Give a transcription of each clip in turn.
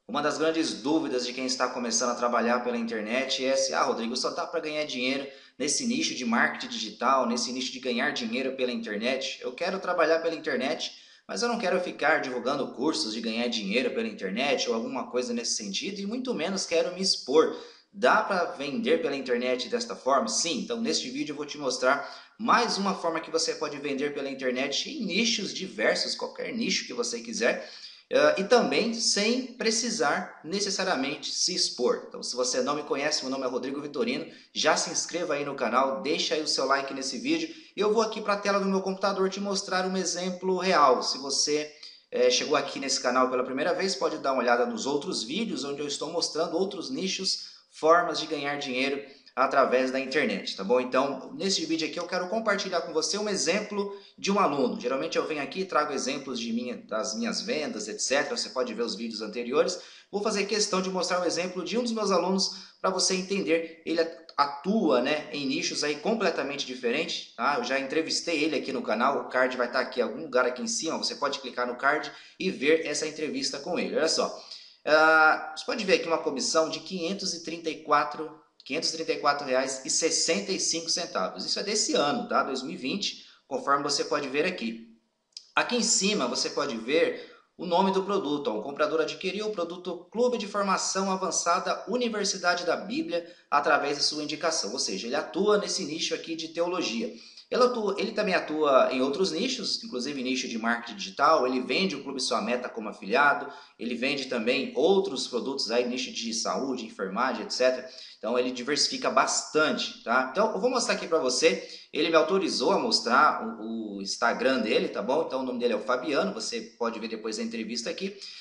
Uma das grandes dúvidas de quem está começando a trabalhar pela internet é se, Rodrigo, só dá para ganhar dinheiro nesse nicho de marketing digital, nesse nicho de ganhar dinheiro pela internet. Eu quero trabalhar pela internet, mas eu não quero ficar divulgando cursos de ganhar dinheiro pela internet ou alguma coisa nesse sentido, e muito menos quero me expor. Dá para vender pela internet desta forma? Sim, então neste vídeo eu vou te mostrar mais uma forma que você pode vender pela internet em nichos diversos, qualquer nicho que você quiser. E também sem precisar necessariamente se expor. Então, se você não me conhece, meu nome é Rodrigo Vitorino, já se inscreva aí no canal, deixa aí o seu like nesse vídeo. Eu vou aqui para a tela do meu computador te mostrar um exemplo real. Se você chegou aqui nesse canal pela primeira vez, pode dar uma olhada nos outros vídeos, onde eu estou mostrando outros nichos, formas de ganhar dinheiro através da internet, tá bom? Então, nesse vídeo aqui eu quero compartilhar com você um exemplo de um aluno. Geralmente eu venho aqui e trago exemplos das minhas vendas, etc. Você pode ver os vídeos anteriores. Vou fazer questão de mostrar um exemplo de um dos meus alunos para você entender. Ele atua, né, em nichos aí completamente diferentes, tá? Eu já entrevistei ele aqui no canal, o card vai estar aqui em algum lugar aqui em cima, você pode clicar no card e ver essa entrevista com ele. Olha só, você pode ver aqui uma comissão de R$ 534,65. Isso é desse ano, tá? 2020, conforme você pode ver aqui. Aqui em cima você pode ver o nome do produto. O comprador adquiriu o produto Clube de Formação Avançada Universidade da Bíblia através de sua indicação. Ou seja, ele atua nesse nicho aqui de teologia. Ele também atua em outros nichos, inclusive nicho de marketing digital. Ele vende o Clube Sua Meta como afiliado. Ele vende também outros produtos aí, nicho de saúde, enfermagem, etc. Então ele diversifica bastante, tá? Então eu vou mostrar aqui para você. Ele me autorizou a mostrar o Instagram dele, tá bom? Então o nome dele é o Fabiano, você pode ver depois da entrevista aqui. R$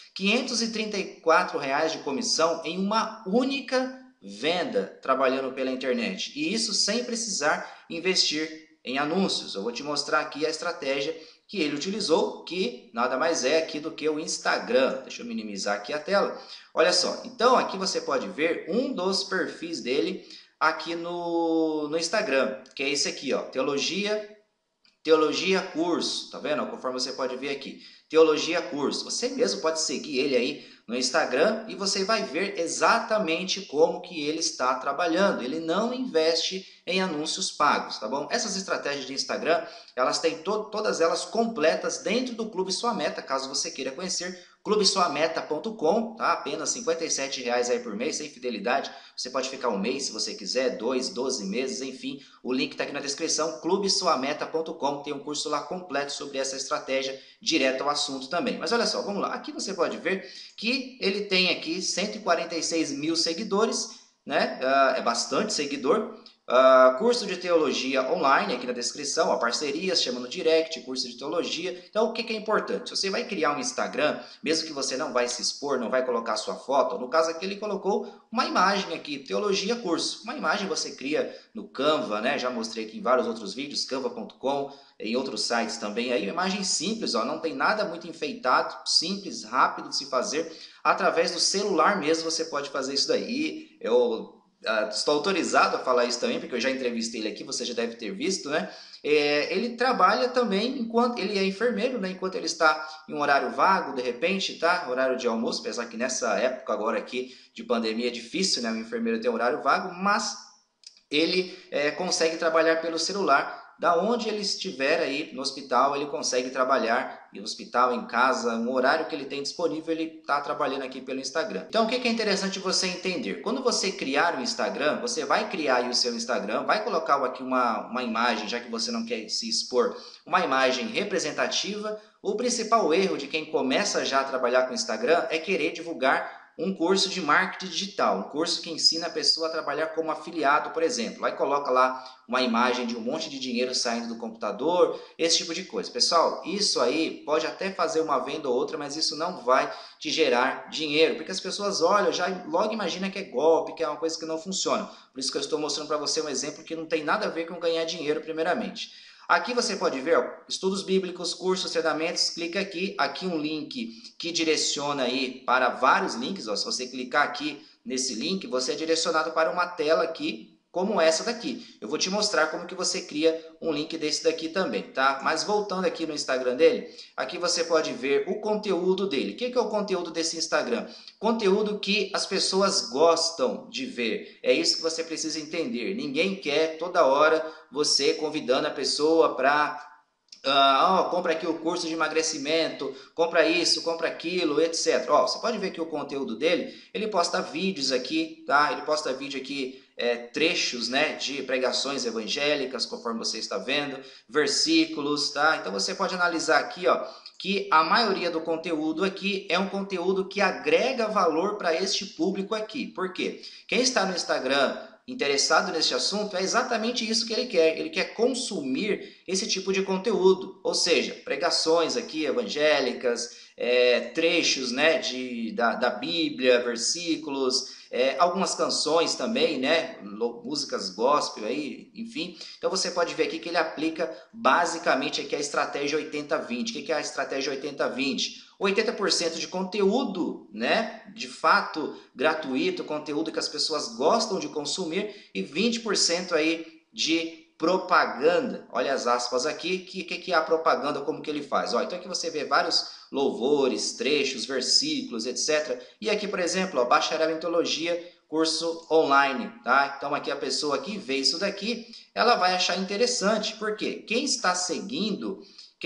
534 de comissão em uma única venda trabalhando pela internet. E isso sem precisar investir em anúncios. Eu vou te mostrar aqui a estratégia que ele utilizou, que nada mais é aqui do que o Instagram. Deixa eu minimizar aqui a tela. Olha só, então aqui você pode ver um dos perfis dele aqui no Instagram, que é esse aqui, ó, Teologia Curso, tá vendo? Conforme você pode ver aqui, Teologia Curso. Você mesmo pode seguir ele aí no Instagram e você vai ver exatamente como que ele está trabalhando. Ele não investe em anúncios pagos, tá bom? Essas estratégias de Instagram, elas têm todas elas completas dentro do Clube Sua Meta, caso você queira conhecer, clubesuameta.com, tá? Apenas R$ 57,00 aí por mês, sem fidelidade. Você pode ficar um mês se você quiser, 2, 12 meses, enfim. O link está aqui na descrição, clubesuameta.com. Tem um curso lá completo sobre essa estratégia, direto ao assunto também. Mas olha só, vamos lá. Aqui você pode ver que ele tem aqui 146 mil seguidores, né? É bastante seguidor. Curso de teologia online aqui na descrição, parcerias, chama no direct, curso de teologia. Então o que é importante? Você vai criar um Instagram, mesmo que você não vai se expor, não vai colocar sua foto, no caso aqui ele colocou uma imagem aqui, teologia curso. Uma imagem você cria no Canva, né? Já mostrei aqui em vários outros vídeos, canva.com, em outros sites também. Aí uma imagem simples, ó, não tem nada muito enfeitado, simples, rápido de se fazer. Através do celular mesmo você pode fazer isso daí. Estou autorizado a falar isso também, porque eu já entrevistei ele aqui, você já deve ter visto, né? Ele trabalha também enquanto ele é enfermeiro, né? Enquanto ele está em um horário vago, de repente, tá? Horário de almoço, apesar que nessa época agora aqui de pandemia é difícil, né? O enfermeiro ter horário vago, mas ele consegue trabalhar pelo celular. Da onde ele estiver aí no hospital, ele consegue trabalhar no hospital, em casa, um horário que ele tem disponível, ele está trabalhando aqui pelo Instagram. Então, o que é interessante você entender? Quando você criar o Instagram, você vai criar aí o seu Instagram, vai colocar aqui uma imagem, já que você não quer se expor, uma imagem representativa. O principal erro de quem começa já a trabalhar com o Instagram é querer divulgar um curso de marketing digital, um curso que ensina a pessoa a trabalhar como afiliado, por exemplo. Aí coloca lá uma imagem de um monte de dinheiro saindo do computador, esse tipo de coisa. Pessoal, isso aí pode até fazer uma venda ou outra, mas isso não vai te gerar dinheiro, porque as pessoas olham, já logo imagina que é golpe, que é uma coisa que não funciona. Por isso que eu estou mostrando para você um exemplo que não tem nada a ver com ganhar dinheiro primeiramente. Aqui você pode ver, ó, estudos bíblicos, cursos, treinamentos, clica aqui um link que direciona aí para vários links, ó, se você clicar aqui nesse link, você é direcionado para uma tela aqui como essa daqui. Eu vou te mostrar como que você cria um link desse daqui também, tá? Mas voltando aqui no Instagram dele, aqui você pode ver o conteúdo dele. O que é o conteúdo desse Instagram? Conteúdo que as pessoas gostam de ver. É isso que você precisa entender. Ninguém quer toda hora você convidando a pessoa para compra aqui o curso de emagrecimento, compra isso, compra aquilo, etc. Você pode ver que o conteúdo dele, ele posta vídeos aqui, tá? Ele posta vídeo aqui, trechos, né, de pregações evangélicas, conforme você está vendo, versículos, tá? Então você pode analisar aqui, que a maioria do conteúdo aqui é um conteúdo que agrega valor para este público aqui. Por quê? Quem está no Instagram interessado nesse assunto, é exatamente isso que ele quer. Ele quer consumir esse tipo de conteúdo, ou seja, pregações aqui evangélicas, trechos, né, da Bíblia, versículos, algumas canções também, né, músicas gospel aí, enfim. Então você pode ver aqui que ele aplica basicamente aqui a estratégia 80-20. O que é a estratégia 80-20? 80% de conteúdo, né, de fato gratuito, conteúdo que as pessoas gostam de consumir, e 20% aí de propaganda. Olha as aspas aqui, que é a propaganda, como que ele faz. Então aqui você vê vários louvores, trechos, versículos, etc. E aqui, por exemplo, bacharel em teologia, curso online, tá? Então aqui a pessoa que vê isso daqui, ela vai achar interessante, porque quem está seguindo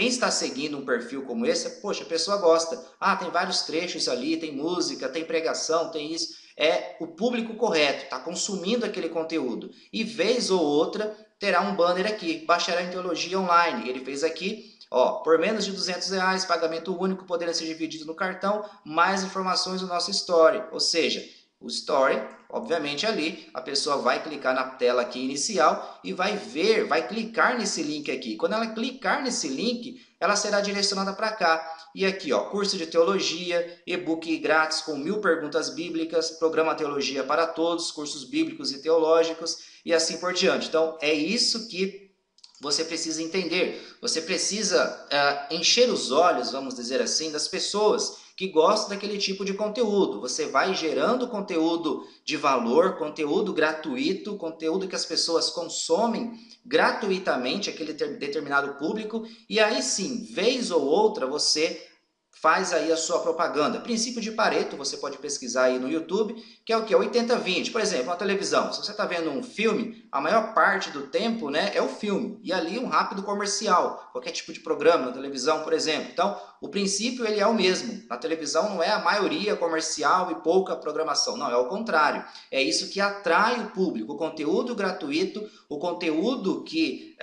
um perfil como esse, poxa, a pessoa gosta. Tem vários trechos ali, tem música, tem pregação, tem isso. É o público correto, está consumindo aquele conteúdo. E vez ou outra terá um banner aqui, bacharel em teologia online. Ele fez aqui, por menos de R$200, pagamento único, podendo ser dividido no cartão, mais informações no nosso story. Ou seja, o story, obviamente ali, a pessoa vai clicar na tela aqui inicial e vai clicar nesse link aqui. Quando ela clicar nesse link, ela será direcionada para cá. E aqui, curso de teologia, e-book grátis com 1000 perguntas bíblicas, programa Teologia para Todos, cursos bíblicos e teológicos e assim por diante. Então, é isso que você precisa entender. Você precisa encher os olhos, vamos dizer assim, das pessoas que gostam daquele tipo de conteúdo. Você vai gerando conteúdo de valor, conteúdo gratuito, conteúdo que as pessoas consomem gratuitamente, aquele determinado público, e aí sim, vez ou outra, você faz aí a sua propaganda. Princípio de Pareto, você pode pesquisar aí no YouTube, que é o que? 80-20. Por exemplo, na televisão, se você está vendo um filme, a maior parte do tempo, né, é o filme. E ali um rápido comercial, qualquer tipo de programa na televisão, por exemplo. Então, o princípio ele é o mesmo. Na televisão não é a maioria comercial e pouca programação. Não, é o contrário. É isso que atrai o público. O conteúdo gratuito, o conteúdo que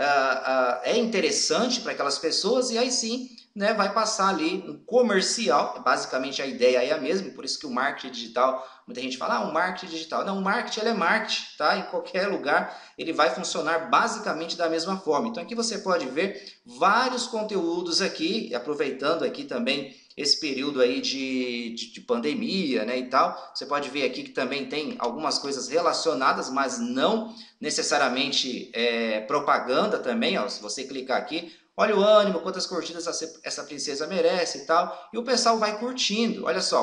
é interessante para aquelas pessoas, e aí sim, né, vai passar ali um comercial, basicamente a ideia é a mesma, por isso que o marketing digital, muita gente fala, o marketing digital. Não, o marketing ele é marketing, tá? Em qualquer lugar ele vai funcionar basicamente da mesma forma. Então aqui você pode ver vários conteúdos aqui, aproveitando aqui também esse período aí de pandemia, né, e tal. Você pode ver aqui que também tem algumas coisas relacionadas, mas não necessariamente propaganda também, se você clicar aqui, olha o ânimo, quantas curtidas essa princesa merece e tal. E o pessoal vai curtindo. Olha só,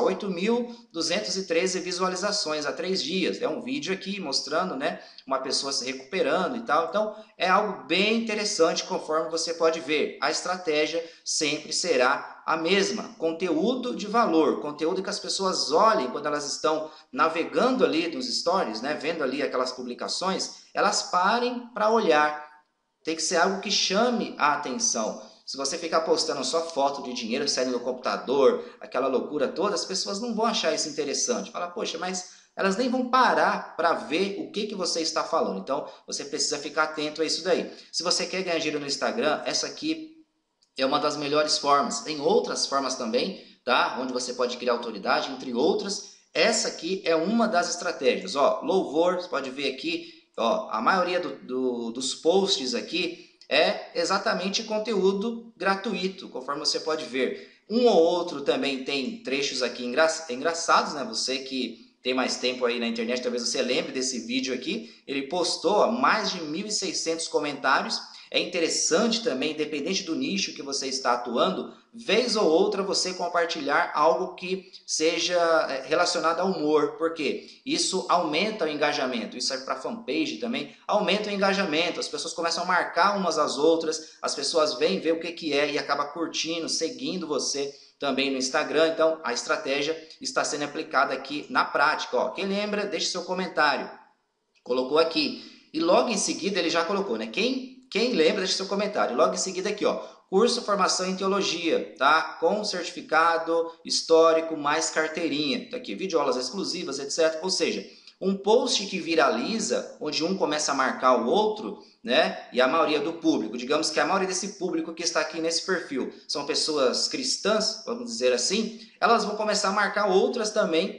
8.213 visualizações há 3 dias. É um vídeo aqui mostrando, né, uma pessoa se recuperando e tal. Então, é algo bem interessante, conforme você pode ver. A estratégia sempre será a mesma. Conteúdo de valor, conteúdo que as pessoas olhem quando elas estão navegando ali nos stories, né, vendo ali aquelas publicações, elas parem para olhar. Tem que ser algo que chame a atenção. Se você ficar postando só foto de dinheiro saindo do computador, aquela loucura toda, as pessoas não vão achar isso interessante. Fala, poxa, mas elas nem vão parar para ver o que você está falando. Então, você precisa ficar atento a isso daí. Se você quer ganhar dinheiro no Instagram, essa aqui é uma das melhores formas. Tem outras formas também, tá? Onde você pode criar autoridade, entre outras. Essa aqui é uma das estratégias. Louvor, você pode ver aqui, a maioria dos posts aqui é exatamente conteúdo gratuito, conforme você pode ver. Um ou outro também tem trechos aqui engraçados, né? Você que tem mais tempo aí na internet, talvez você lembre desse vídeo aqui. Ele postou mais de 1.600 comentários. é interessante também, independente do nicho que você está atuando, vez ou outra você compartilhar algo que seja relacionado ao humor, porque isso aumenta o engajamento, isso serve para fanpage também, aumenta o engajamento, as pessoas começam a marcar umas às outras, as pessoas vêm ver o que é e acaba curtindo, seguindo você também no Instagram. Então a estratégia está sendo aplicada aqui na prática. Ó, quem lembra, deixe seu comentário. Colocou aqui. E logo em seguida ele já colocou, né? Quem lembra, deixe seu comentário. Logo em seguida aqui, ó, curso formação em teologia, tá? Com certificado histórico mais carteirinha. Tá aqui, videoaulas exclusivas, etc. Ou seja, um post que viraliza, onde um começa a marcar o outro, né? E a maioria do público, digamos que a maioria desse público que está aqui nesse perfil são pessoas cristãs, vamos dizer assim, elas vão começar a marcar outras também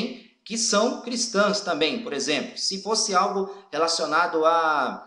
que são cristãs também. Por exemplo, se fosse algo relacionado a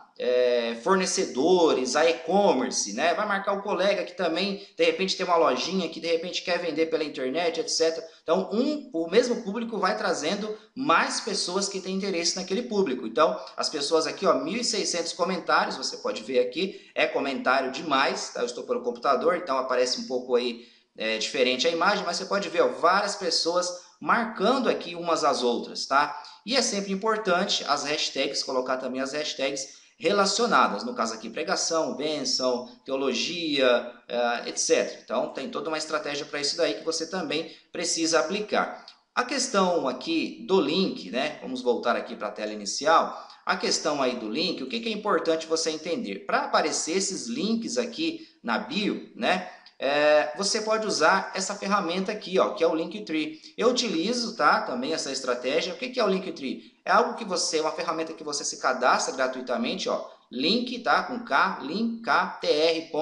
fornecedores, a e-commerce, né? Vai marcar o colega que também, de repente, tem uma lojinha que de repente quer vender pela internet, etc. Então, o mesmo público vai trazendo mais pessoas que têm interesse naquele público. Então, as pessoas aqui, ó, 1.600 comentários, você pode ver aqui, é comentário demais, tá? Eu estou pelo computador, então aparece um pouco aí diferente a imagem, mas você pode ver, ó, várias pessoas marcando aqui umas às outras, tá? E é sempre importante as hashtags, colocar também as hashtags relacionadas, no caso aqui pregação, bênção, teologia, etc. Então tem toda uma estratégia para isso daí que você também precisa aplicar. A questão aqui do link, né? Vamos voltar aqui para a tela inicial. A questão aí do link, o que é importante você entender? Para aparecer esses links aqui na bio, né? Você pode usar essa ferramenta aqui, ó, que é o Linktree. Eu utilizo, tá, também essa estratégia. O que é o Linktree? É algo que uma ferramenta que você se cadastra gratuitamente, ó, link, tá, com K, linktr.ee,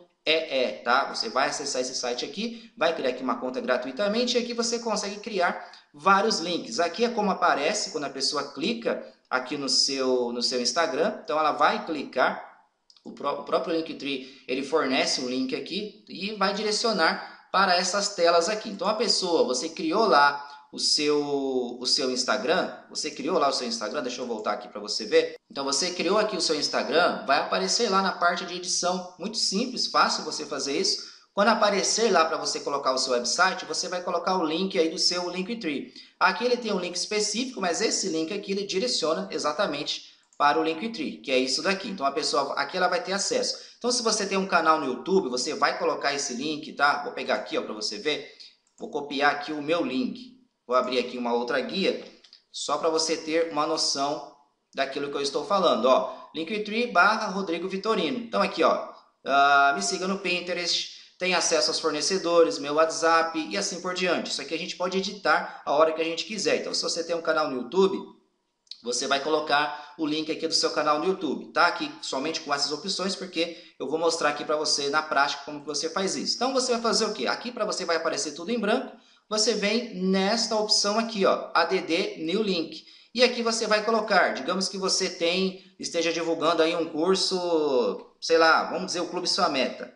tá? Você vai acessar esse site aqui, vai criar aqui uma conta gratuitamente e aqui você consegue criar vários links. Aqui é como aparece quando a pessoa clica aqui no seu Instagram. Então ela vai clicar. O próprio Linktree, ele fornece um link aqui e vai direcionar para essas telas aqui. Então a pessoa, você criou lá o seu Instagram, deixa eu voltar aqui para você ver. Então você criou aqui o seu Instagram, vai aparecer lá na parte de edição, muito simples, fácil você fazer isso. Quando aparecer lá para você colocar o seu website, você vai colocar o link aí do seu Linktree. Aqui ele tem um link específico, mas esse link aqui ele direciona exatamente para o Linktree, que é isso daqui. Então a pessoa aqui ela vai ter acesso. Então se você tem um canal no YouTube, você vai colocar esse link, tá? Vou pegar aqui, ó, para você ver. Vou copiar aqui o meu link. Vou abrir aqui uma outra guia, só para você ter uma noção daquilo que eu estou falando, ó. Linktree/Rodrigo Vitorino. Então aqui, ó, me siga no Pinterest, tem acesso aos fornecedores, meu WhatsApp e assim por diante. Isso aqui a gente pode editar a hora que a gente quiser. Então se você tem um canal no YouTube, você vai colocar o link aqui do seu canal no YouTube, tá? Aqui somente com essas opções, porque eu vou mostrar aqui para você na prática como que você faz isso. Então você vai fazer o quê? Aqui para você vai aparecer tudo em branco, você vem nesta opção aqui, ó, ADD New Link. E aqui você vai colocar, digamos que você esteja divulgando aí um curso, sei lá, vamos dizer o Clube Sua Meta.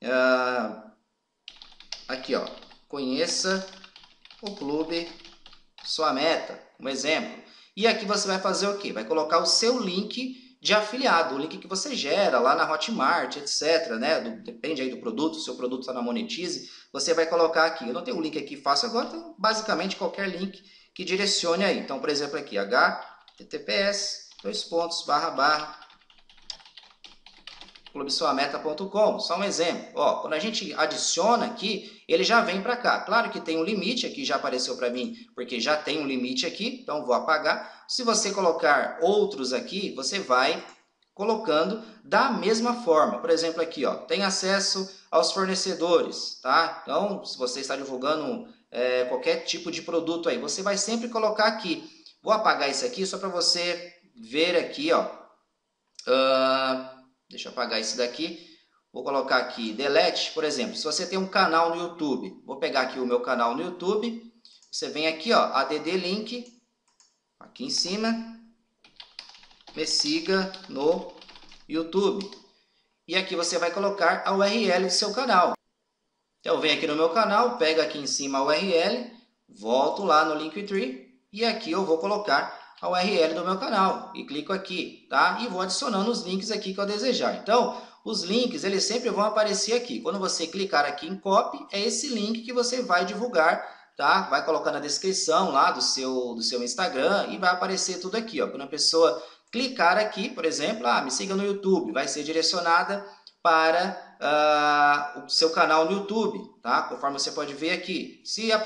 Aqui, ó, conheça o Clube Sua Meta, um exemplo. E aqui você vai fazer o quê? Vai colocar o seu link de afiliado, o link que você gera lá na Hotmart, etc. Né? Depende aí do produto, se o seu produto está na Monetize, você vai colocar aqui. Eu não tenho um link aqui fácil agora, então basicamente qualquer link que direcione aí. Então, por exemplo, aqui, https:// clubesuameta.com, só um exemplo. Ó, quando a gente adiciona aqui, ele já vem para cá. Claro que tem um limite, aqui já apareceu para mim, porque já tem um limite aqui, então vou apagar. Se você colocar outros aqui, você vai colocando da mesma forma. Por exemplo, aqui, ó, tem acesso aos fornecedores, tá? Então, se você está divulgando qualquer tipo de produto aí, você vai sempre colocar aqui. Vou apagar isso aqui só para você ver aqui, ó. Deixa eu apagar isso daqui. Vou colocar aqui delete, por exemplo. Se você tem um canal no YouTube, vou pegar aqui o meu canal no YouTube. Você vem aqui, ó, ADD Link, aqui em cima. Me siga no YouTube. E aqui você vai colocar a URL do seu canal. Então, eu venho aqui no meu canal, pego aqui em cima a URL, volto lá no Linktree e aqui eu vou colocar a URL do meu canal e clico aqui, tá? E vou adicionando os links aqui que eu desejar. Então, os links eles sempre vão aparecer aqui. Quando você clicar aqui em copy, é esse link que você vai divulgar, tá? Vai colocar na descrição lá do seu Instagram e vai aparecer tudo aqui, ó. Quando a pessoa clicar aqui, por exemplo, me siga no YouTube, vai ser direcionada para o seu canal no YouTube, tá? Conforme você pode ver aqui.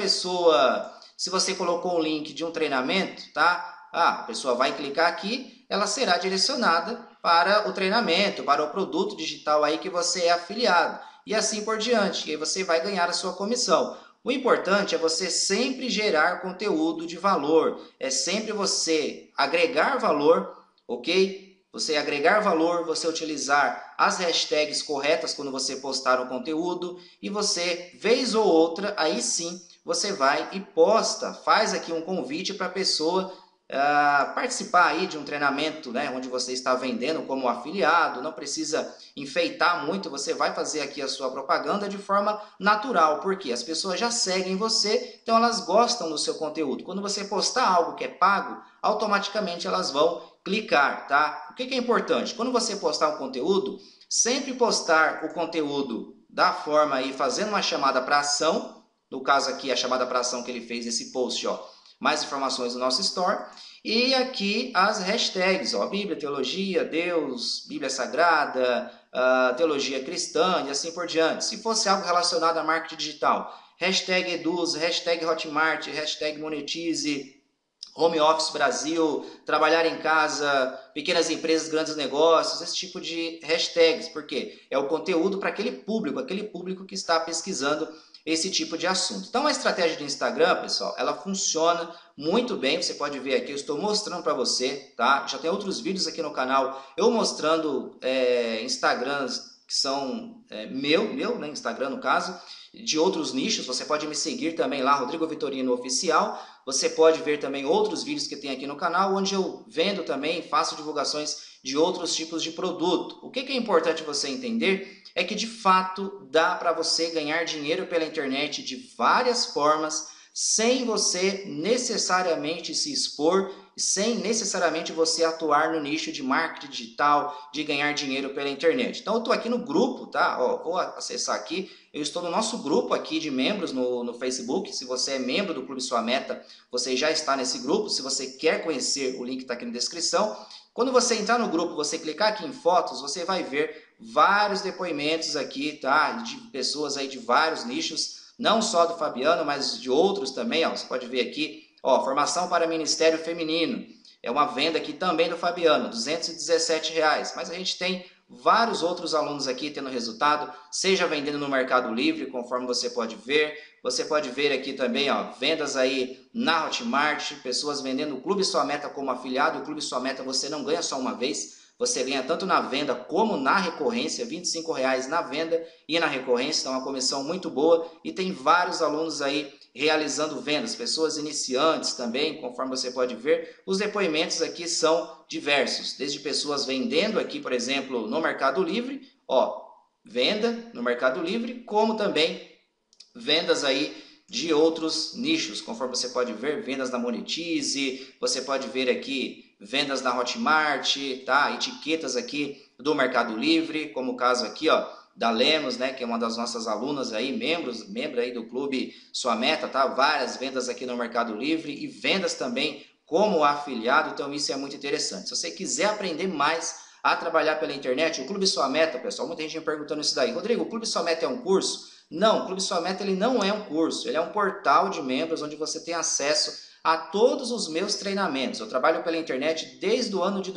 Se você colocou um link de um treinamento, tá? A pessoa vai clicar aqui, ela será direcionada para o treinamento, para o produto digital aí que você é afiliado. E assim por diante, e aí você vai ganhar a sua comissão. O importante é você sempre gerar conteúdo de valor, é sempre você agregar valor, ok? Você agregar valor, você utilizar as hashtags corretas quando você postar um conteúdo e você, vez ou outra, aí sim, você vai e posta, faz aqui um convite para a pessoa participar aí de um treinamento, né, onde você está vendendo como afiliado, não precisa enfeitar muito, você vai fazer aqui a sua propaganda de forma natural, porque as pessoas já seguem você, então elas gostam do seu conteúdo. Quando você postar algo que é pago, automaticamente elas vão clicar, tá? O que é importante? Quando você postar um conteúdo, sempre postar o conteúdo da forma aí, fazendo uma chamada para ação, no caso aqui a chamada para ação que ele fez nesse post, ó, mais informações no nosso store, e aqui as hashtags, ó, Bíblia, Teologia, Deus, Bíblia Sagrada, Teologia Cristã e assim por diante. Se fosse algo relacionado a marketing digital, hashtag Eduz, hashtag Hotmart, hashtag Monetize, Home Office Brasil, trabalhar em casa, pequenas empresas, grandes negócios, esse tipo de hashtags, porque é o conteúdo para aquele público que está pesquisando esse tipo de assunto. Então a estratégia do Instagram, pessoal, ela funciona muito bem, você pode ver aqui, eu estou mostrando para você, tá? Já tem outros vídeos aqui no canal, eu mostrando Instagrams que são meu, né, Instagram no caso, de outros nichos, você pode me seguir também lá, Rodrigo Vitorino Oficial, você pode ver também outros vídeos que tem aqui no canal, onde eu vendo também, faço divulgações de outros tipos de produto. O que é importante você entender é que de fato dá para você ganhar dinheiro pela internet de várias formas, sem você necessariamente se expor, sem necessariamente você atuar no nicho de marketing digital, de ganhar dinheiro pela internet. Então eu estou aqui no grupo, tá? Ó, vou acessar aqui, eu estou no nosso grupo aqui de membros no Facebook. Se você é membro do Clube Sua Meta, você já está nesse grupo. Se você quer conhecer, o link está aqui na descrição. Quando você entrar no grupo, você clicar aqui em fotos, você vai ver vários depoimentos aqui, tá? De pessoas aí de vários nichos, não só do Fabiano, mas de outros também, ó. Você pode ver aqui, ó, formação para Ministério Feminino. É uma venda aqui também do Fabiano, R$ 217. Mas a gente tem vários outros alunos aqui tendo resultado, seja vendendo no Mercado Livre, conforme você pode ver. Você pode ver aqui também, ó, vendas aí na Hotmart, pessoas vendendo o Clube Sua Meta como afiliado. O Clube Sua Meta você não ganha só uma vez, você ganha tanto na venda como na recorrência, R$ 25 na venda e na recorrência, então é uma comissão muito boa. E tem vários alunos aí realizando vendas, pessoas iniciantes também, conforme você pode ver. Os depoimentos aqui são diversos, desde pessoas vendendo aqui, por exemplo, no Mercado Livre, ó, venda no Mercado Livre, como também vendas aí de outros nichos, conforme você pode ver, vendas na Monetize, você pode ver aqui vendas na Hotmart, tá? Etiquetas aqui do Mercado Livre, como o caso aqui, ó, da Lemos, né, que é uma das nossas alunas aí, membro aí do Clube Sua Meta, tá? Várias vendas aqui no Mercado Livre e vendas também como afiliado, então isso é muito interessante. Se você quiser aprender mais a trabalhar pela internet, o Clube Sua Meta, pessoal, muita gente me perguntando isso daí. Rodrigo, o Clube Sua Meta é um curso? Não, o Clube Sua Meta ele não é um curso, ele é um portal de membros onde você tem acesso a todos os meus treinamentos. Eu trabalho pela internet desde o ano de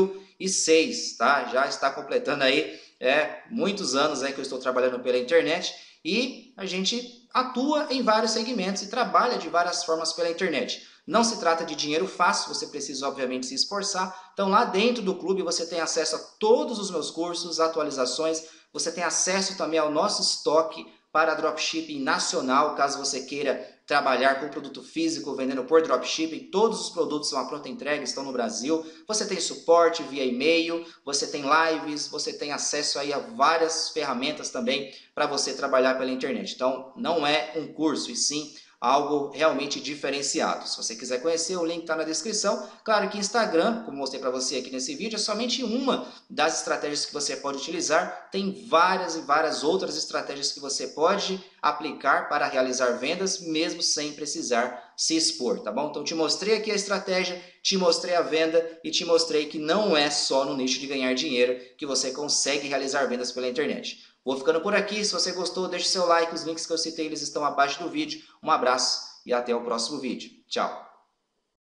2006, tá? Já está completando aí muitos anos aí que eu estou trabalhando pela internet e a gente atua em vários segmentos e trabalha de várias formas pela internet. Não se trata de dinheiro fácil, você precisa obviamente se esforçar. Então lá dentro do clube você tem acesso a todos os meus cursos, atualizações, você tem acesso também ao nosso estoque para dropshipping nacional, caso você queira trabalhar com produto físico, vendendo por dropshipping. Todos os produtos são à pronta entrega, estão no Brasil. Você tem suporte via e-mail, você tem lives, você tem acesso aí a várias ferramentas também para você trabalhar pela internet. Então, não é um curso, e sim algo realmente diferenciado. Se você quiser conhecer, o link está na descrição. Claro que Instagram, como mostrei para você aqui nesse vídeo, é somente uma das estratégias que você pode utilizar. Tem várias e várias outras estratégias que você pode aplicar para realizar vendas, mesmo sem precisar se expor, tá bom? Então te mostrei aqui a estratégia, te mostrei a venda e te mostrei que não é só no nicho de ganhar dinheiro que você consegue realizar vendas pela internet. Vou ficando por aqui. Se você gostou, deixe seu like. Os links que eu citei, eles estão abaixo do vídeo. Um abraço e até o próximo vídeo. Tchau!